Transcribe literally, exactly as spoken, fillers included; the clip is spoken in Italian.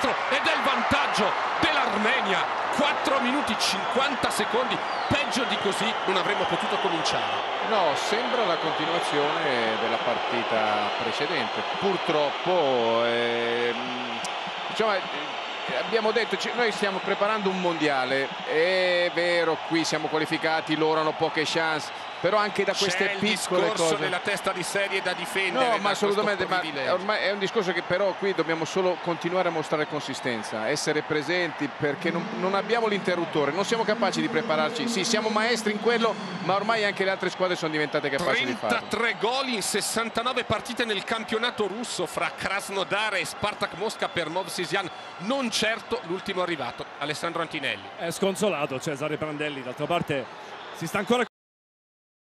dentro ed è il vantaggio dell'Armenia. quattro minuti cinquanta secondi, peggio di così non avremmo potuto cominciare. No, sembra la continuazione della partita precedente. Purtroppo ehm, diciamo, abbiamo detto, noi stiamo preparando un mondiale, è vero, qui siamo qualificati, loro hanno poche chance, però anche da queste C'è il piccole discorso cose nella testa di serie da difendere. no, da ma assolutamente, ma privilegio. ormai è un discorso che però qui dobbiamo solo continuare a mostrare consistenza, essere presenti, perché non, non abbiamo l'interruttore, non siamo capaci di prepararci. Sì, siamo maestri in quello, ma ormai anche le altre squadre sono diventate capaci di farlo. trentatré gol in sessantanove partite nel campionato russo fra Krasnodar e Spartak Mosca per Movsesian, non certo l'ultimo arrivato, Alessandro Antinelli. È sconsolato Cesare Prandelli, d'altra parte si sta ancora